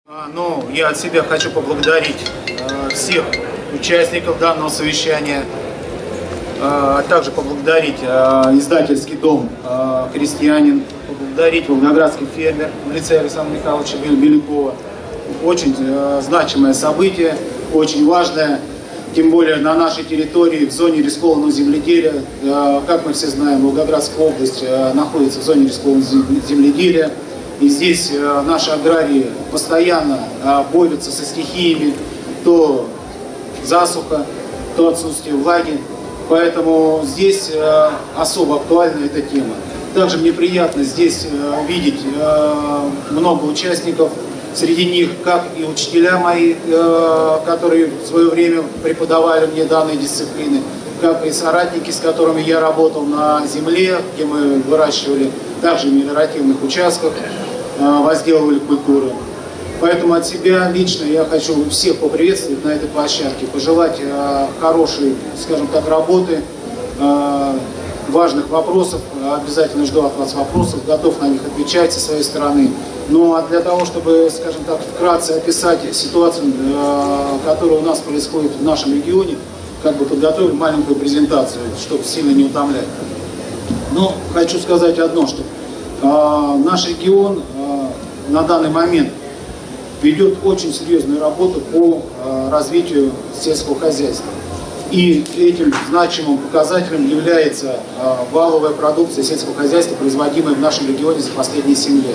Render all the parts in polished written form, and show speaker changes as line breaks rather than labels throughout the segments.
Я от себя хочу поблагодарить всех участников данного совещания, а также поблагодарить издательский дом «Крестьянин», поблагодарить волгоградский фермер в лице Александра Михайловича Белякова. Очень значимое событие, очень важное, тем более на нашей территории, в зоне рискованного земледелия. Как мы все знаем, Волгоградская область находится в зоне рискованного земледелия. И здесь наши аграрии постоянно борются со стихиями, то засуха, то отсутствие влаги. Поэтому здесь особо актуальна эта тема. Также мне приятно здесь увидеть много участников. Среди них как и учителя мои, которые в свое время преподавали мне данные дисциплины, как и соратники, с которыми я работал на земле, где мы выращивали, также в мелиоративных участках, возделывали культуры. Поэтому от себя лично я хочу всех поприветствовать на этой площадке, пожелать хорошей, скажем так, работы, важных вопросов. Обязательно жду от вас вопросов, готов на них отвечать со своей стороны. Ну а для того, чтобы, скажем так, вкратце описать ситуацию, которая у нас происходит в нашем регионе, подготовил маленькую презентацию, чтобы сильно не утомлять. Но хочу сказать одно, что наш регион на данный момент ведет очень серьезную работу по развитию сельского хозяйства. И этим значимым показателем является валовая продукция сельского хозяйства, производимая в нашем регионе за последние 7 лет.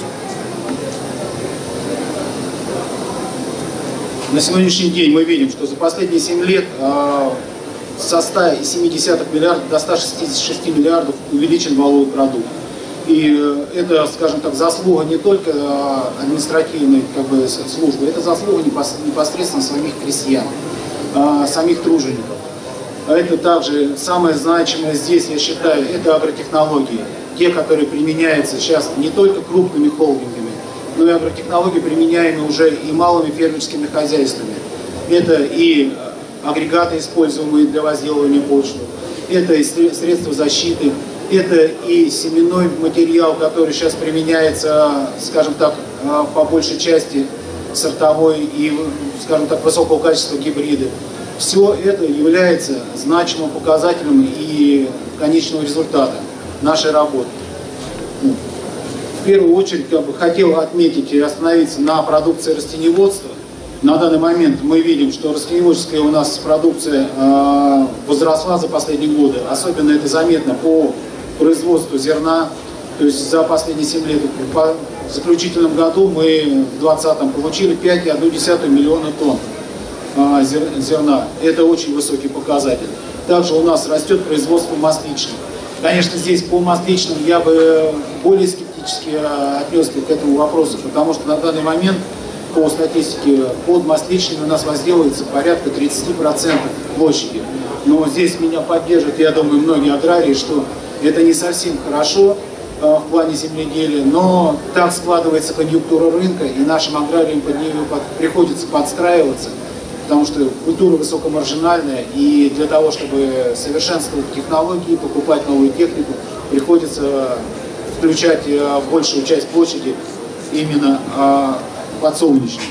На сегодняшний день мы видим, что за последние 7 лет со 100,7 миллиардов до 166 миллиардов увеличен валовый продукт. И это, скажем так, заслуга не только административной службы, это заслуга непосредственно самих крестьян, самих тружеников. Это также самое значимое здесь, я считаю, это агротехнологии. Те, которые применяются сейчас не только крупными холдингами, но и агротехнологии, применяемые уже и малыми фермерскими хозяйствами. Это и агрегаты, используемые для возделывания почвы, это и средства защиты, это и семенной материал, который сейчас применяется, скажем так, по большей части сортовой и, скажем так, высокого качества гибриды. Все это является значимым показателем и конечного результата нашей работы. В первую очередь хотел отметить и остановиться на продукции растениеводства. На данный момент мы видим, что растениеводческая у нас продукция возросла за последние годы. Особенно это заметно по производству зерна. То есть за последние 7 лет, в заключительном году мы в 2020 получили 5,1 миллиона тонн зерна. Это очень высокий показатель. Также у нас растет производство масличных. Конечно, здесь по масличным я бы более скептически отнесся к этому вопросу, потому что на данный момент по статистике под масличными у нас возделывается порядка 30% площади. Но здесь меня поддержат, я думаю, многие аграрии, что это не совсем хорошо в плане земледелия, но так складывается конъюнктура рынка, и нашим аграриям под нее приходится подстраиваться, потому что культура высокомаржинальная, и для того, чтобы совершенствовать технологии, покупать новую технику, приходится включать большую часть площади именно подсолнечной.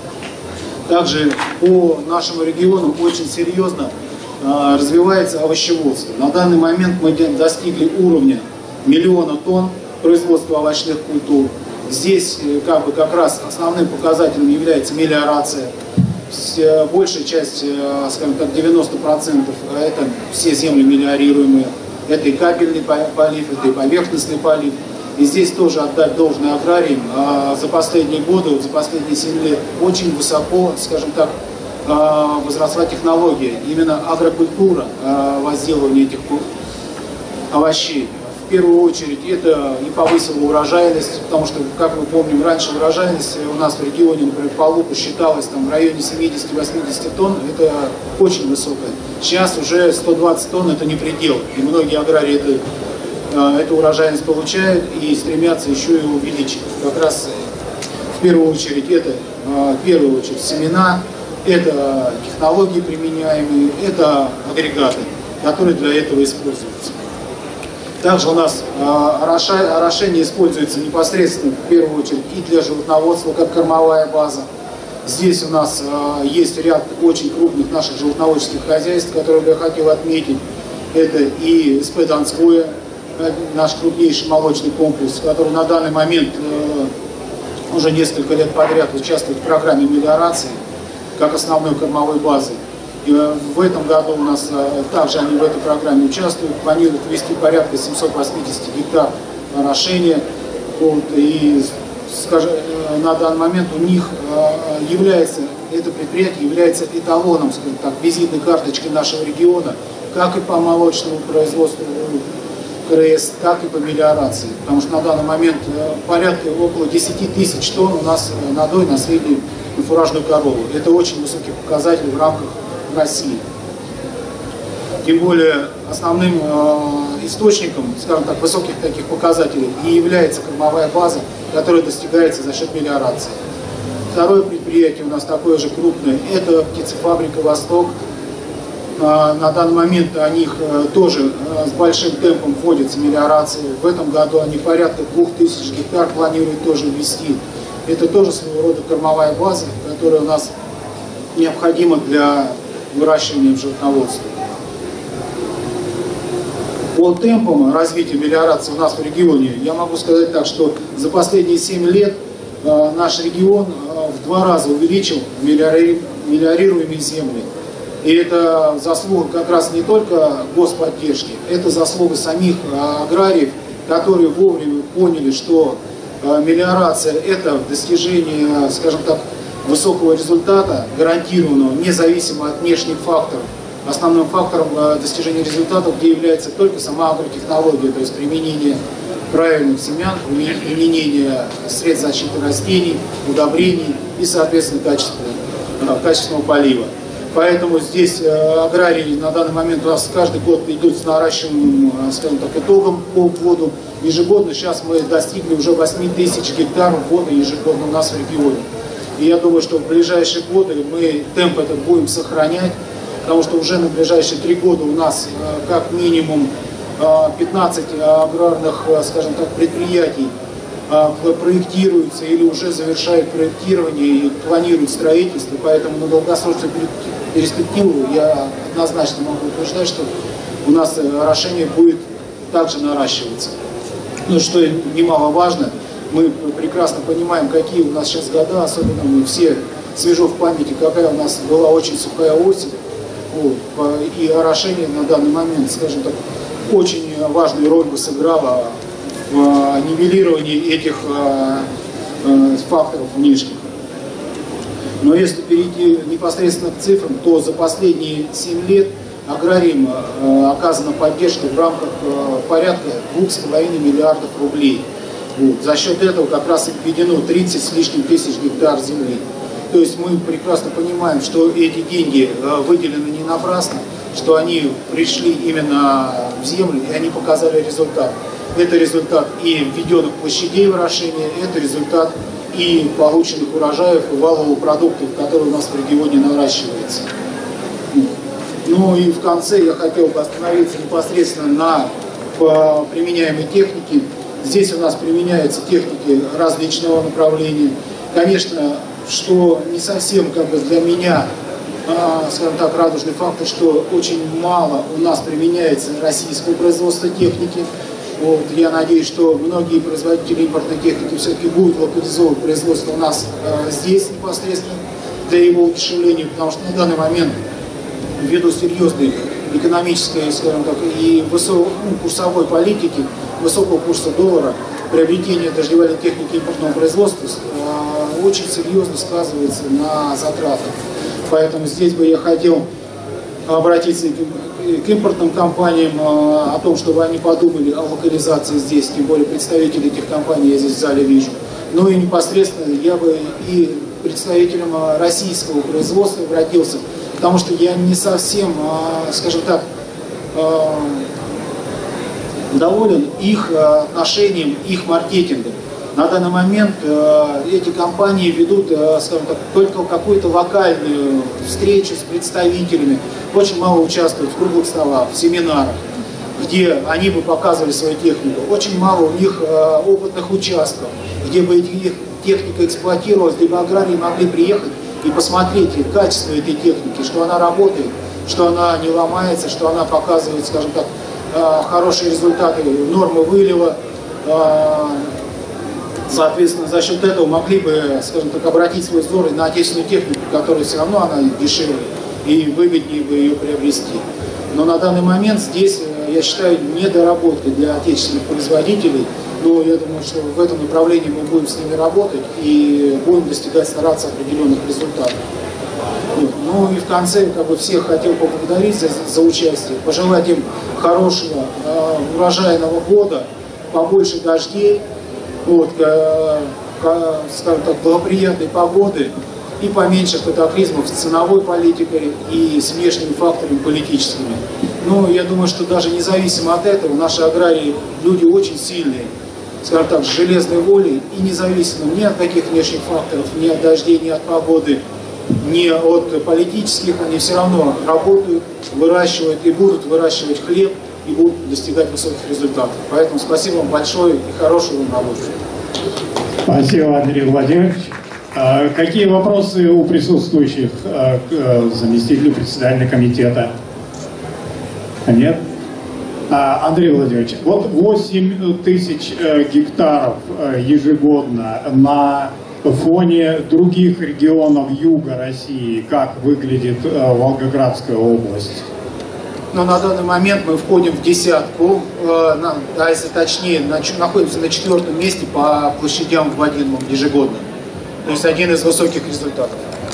Также по нашему региону очень серьезно развивается овощеводство. На данный момент мы достигли уровня 1 миллиона тонн производства овощных культур. Здесь как раз основным показателем является мелиорация. Большая часть, скажем так, 90% это все земли мелиорируемые. Это и капельный полив, это и поверхностный полив. И здесь тоже отдать должное аграриям. За последние годы, за последние 7 лет очень высоко, скажем так, возросла технология. Именно агрокультура возделывания этих овощей. В первую очередь это и повысило урожайность, потому что, как мы помним, раньше урожайность у нас в регионе, например, по луку считалась в районе 70-80 тонн, это очень высокая. Сейчас уже 120 тонн это не предел, и многие аграрии эту урожайность получают и стремятся еще и увеличить. Как раз в первую очередь это семена, это технологии применяемые, это агрегаты, которые для этого используются. Также у нас орошение используется непосредственно в первую очередь и для животноводства, как кормовая база. Здесь у нас есть ряд очень крупных наших животноводческих хозяйств, которые я хотел отметить. Это и СП Донское, наш крупнейший молочный комплекс, который на данный момент уже несколько лет подряд участвует в программе мелиорации как основной кормовой базы. И в этом году у нас также они в этой программе участвуют, планируют ввести порядка 780 гектар орошения. Вот, и, скажем, на данный момент у них это предприятие является эталоном, скажем так, визитной карточкой нашего региона, как и по молочному производству КРС, так и по мелиорации. Потому что на данный момент порядка около 10 тысяч тонн у нас надой на среднюю фуражную корову. Это очень высокий показатель в рамках России. Тем более основным источником, скажем так, высоких таких показателей и является кормовая база, которая достигается за счет мелиорации. Второе предприятие у нас такое же крупное, это птицефабрика «Восток». На данный момент они тоже с большим темпом вводятся мелиорации. В этом году они порядка 2000 гектар планируют тоже ввести. Это тоже своего рода кормовая база, которая у нас необходима для выращивания в животноводстве. По темпам развития мелиорации у нас в регионе, я могу сказать так, что за последние 7 лет наш регион в 2 раза увеличил мелиорируемые земли. И это заслуга как раз не только господдержки, это заслуга самих аграриев, которые вовремя поняли, что мелиорация – это достижение, скажем так, высокого результата, гарантированного, независимо от внешних факторов. Основным фактором достижения результатов, где является только сама агротехнология, то есть применение правильных семян, применение средств защиты растений, удобрений и, соответственно, качественного полива. Поэтому здесь аграрии на данный момент у нас каждый год идут с наращиванием, скажем так, итогом по вводу. Ежегодно сейчас мы достигли уже 8000 гектаров ввода ежегодно у нас в регионе. И я думаю, что в ближайшие годы мы темп этот будем сохранять, потому что уже на ближайшие 3 года у нас как минимум 15 аграрных, скажем так, предприятий проектируются или уже завершают проектирование и планируют строительство. Поэтому на долгосрочную перспективу я однозначно могу утверждать, что у нас орошение будет также наращиваться. Ну, что немаловажно, мы прекрасно понимаем, какие у нас сейчас года, особенно мы все свежо в памяти, какая у нас была очень сухая осень. Вот, и орошение на данный момент, скажем так, очень важную роль бы сыграло в нивелировании этих факторов внешних. Но если перейти непосредственно к цифрам, то за последние 7 лет аграриям оказана поддержка в рамках порядка 2,5 миллиардов рублей. Вот. За счет этого как раз и введено 30 с лишним тысяч гектар земли. То есть мы прекрасно понимаем, что эти деньги выделены не напрасно, что они пришли именно в землю и они показали результат. Это результат и введенных площадей в орошение, это результат и полученных урожаев и валового продукта, который у нас в регионе наращивается. Ну и в конце я хотел бы остановиться непосредственно на применяемой технике. Здесь у нас применяются техники различного направления. Конечно, что не совсем как бы для меня, скажем так, радужный фактор, что очень мало у нас применяется российского производства техники. Вот, я надеюсь, что многие производители импортной техники все-таки будут локализовывать производство у нас здесь непосредственно для его удешевления, потому что на данный момент ввиду серьезной экономической, скажем так, и курсовой политики, высокого курса доллара, приобретение дождевальной техники импортного производства очень серьезно сказывается на затратах. Поэтому здесь бы я хотел обратиться к импортным компаниям о том, чтобы они подумали о локализации здесь, тем более представителей этих компаний я здесь в зале вижу. Ну и непосредственно я бы и представителям российского производства обратился, потому что я не совсем, скажем так, доволен их отношением, их маркетингом. На данный момент эти компании ведут, скажем так, только какую-то локальную встречу с представителями, очень мало участвуют в круглых столах, в семинарах. где они бы показывали свою технику. Очень мало у них опытных участков, где бы их техника эксплуатировалась, где бы аграрии могли приехать и посмотреть качество этой техники, что она работает, что она не ломается, что она показывает, скажем так, хорошие результаты, нормы вылива. Соответственно, за счет этого могли бы, скажем так, обратить свой взор и на отечественную технику, которая все равно она дешевле и выгоднее бы ее приобрести. Но на данный момент здесь, я считаю, недоработка для отечественных производителей. Но я думаю, что в этом направлении мы будем с ними работать и будем достигать, стараться определенных результатов. Вот. Ну и в конце, как бы, всех хотел поблагодарить за участие, пожелать им хорошего урожайного года, побольше дождей, вот, скажем так, благоприятной погоды и поменьше катаклизмов с ценовой политикой и с внешними факторами политическими. Но я думаю, что даже независимо от этого, наши аграрии люди очень сильные, скажем так, с железной волей, и независимо ни от каких внешних факторов, ни от дождей, ни от погоды, ни от политических, они все равно работают, выращивают и будут выращивать хлеб, и будут достигать высоких результатов. Поэтому спасибо вам большое и хорошего вам работы.
Спасибо, Андрей Владимирович. Какие вопросы у присутствующих к заместителю председателя комитета? Нет? Андрей Владимирович, вот 8 тысяч гектаров ежегодно на фоне других регионов юга России, как выглядит Волгоградская область?
Но на данный момент мы входим в десятку, а если точнее, находимся на 4-м месте по площадям вводимым ежегодно. То есть один из высоких результатов.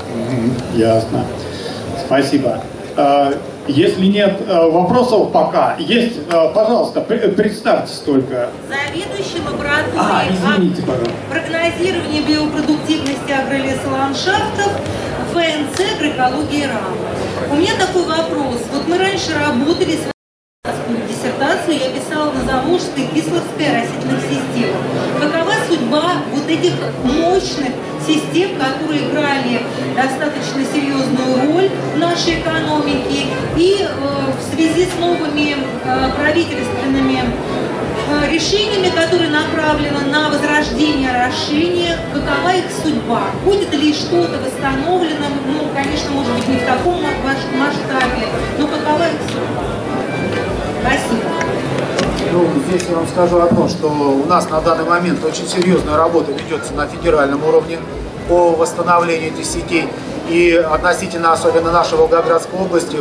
Ясно. Спасибо. Если нет вопросов пока, есть, пожалуйста, представьтесь только.
Заведующий лабораторией прогнозирования биопродуктивности агролесоландшафтов ФНЦ «Агроэкология РАМ». У меня такой вопрос. Вот мы раньше работали с диссертацию, я писала на Заволжской и Кисловской растительных системах. Какова судьба вот этих мощных систем, которые играли достаточно серьезную роль в нашей экономике, и в связи с новыми правительственными решениями, которые направлены на возрождение орошения, какова их судьба? Будет ли что-то восстановлено? Ну, конечно, может быть, не в таком масштабе, но какова их судьба? Спасибо.
Ну, здесь я вам скажу одно, что у нас на данный момент очень серьезная работа ведется на федеральном уровне по восстановлению этих сетей. И относительно, особенно нашей Волгоградской области,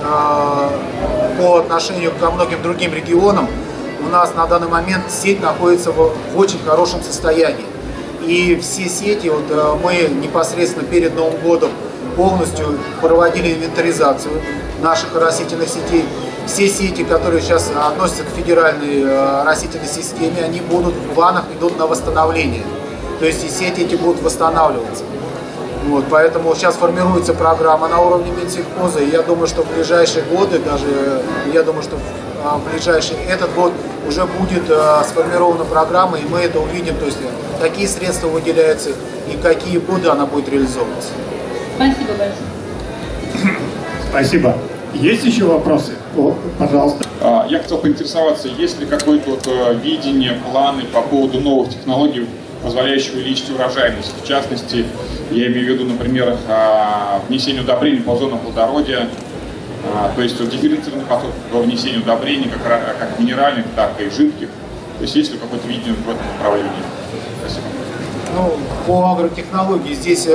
по отношению ко многим другим регионам, у нас на данный момент сеть находится в очень хорошем состоянии. И все сети, вот, мы непосредственно перед Новым годом полностью проводили инвентаризацию наших растительных сетей. Все сети, которые сейчас относятся к федеральной растительной системе, они будут в планах, идут на восстановление. То есть и сети эти будут восстанавливаться. Вот, поэтому сейчас формируется программа на уровне Минсельхоза, и я думаю, что в ближайшие годы, даже я думаю, что в ближайший этот год уже будет сформирована программа, и мы это увидим, то есть какие средства выделяются и какие годы она будет реализовываться.
Спасибо большое.
Спасибо. Есть еще вопросы? О, пожалуйста.
Я хотел поинтересоваться, есть ли какое-то видение, планы по поводу новых технологий, позволяющих увеличить урожайность? В частности, я имею в виду, например, внесение удобрений по зонам плодородия, то есть дифференцированный подход по внесению удобрений, как минеральных, так и жидких. То есть есть ли какое-то видение в этом направлении? Спасибо.
Ну, по агротехнологии здесь...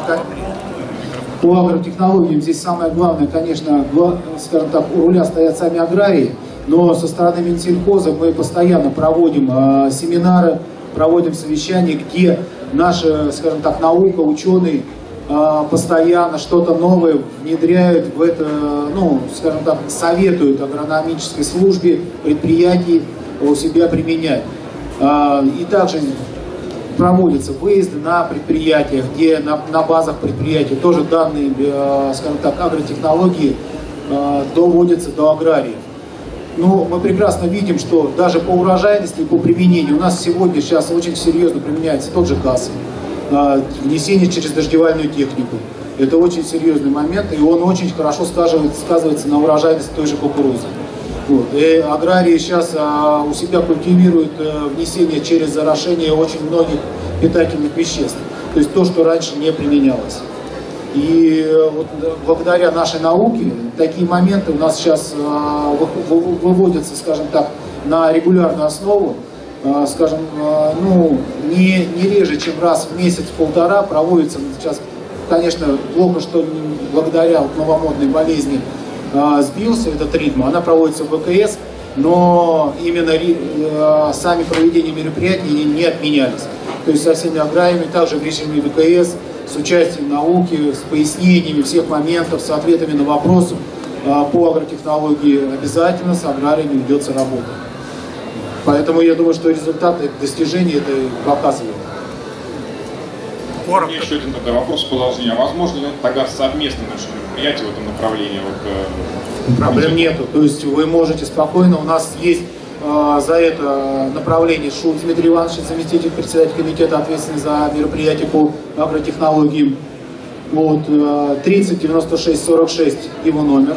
По агротехнологиям здесь самое главное, конечно, скажем так, у руля стоят сами аграрии, но со стороны Минсельхоза мы постоянно проводим семинары, проводим совещания, где наша, скажем так, наука, ученые постоянно что-то новое внедряют в это, ну, скажем так, советуют агрономической службе, предприятий у себя применять. И также проводятся выезды на предприятиях, где на базах предприятий тоже данные, скажем так, агротехнологии доводятся до аграриев. Но мы прекрасно видим, что даже по урожайности и по применению у нас сегодня сейчас очень серьезно применяется тот же ГАЗ, внесение через дождевальную технику. Это очень серьезный момент, и он очень хорошо сказывается на урожайности той же кукурузы. Вот. И аграрии сейчас у себя культивируют внесение через зарошение очень многих питательных веществ. То есть то, что раньше не применялось. И вот благодаря нашей науке такие моменты у нас сейчас выводятся, скажем так, на регулярную основу. Скажем, ну, не реже, чем раз в месяц-полтора проводится. Сейчас, конечно, плохо, что благодаря вот новомодной болезни сбился этот ритм. Она проводится в ВКС, но именно сами проведения мероприятий не отменялись. То есть со всеми аграриями, также в режиме ВКС, с участием науки, с пояснениями всех моментов, с ответами на вопросы по агротехнологии обязательно с аграриями ведется работа. Поэтому я думаю, что результаты достижений это показывают.
У меня еще один тогда вопрос продолжения. Возможно ли тогда совместно наше мероприятие в этом направлении?
Проблем нету. То есть вы можете спокойно, у нас есть за это направление Шульц Дмитрий Иванович, заместитель председателя комитета, ответственный за мероприятие по агротехнологиям. Вот, 30 96 46 его номер.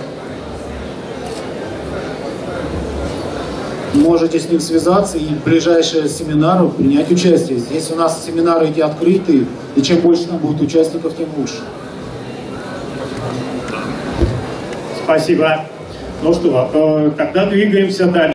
Можете с ним связаться и в ближайшие семинары принять участие. Здесь у нас семинары эти открытые, и чем больше там будет участников, тем лучше.
Спасибо. Ну что, тогда двигаемся дальше.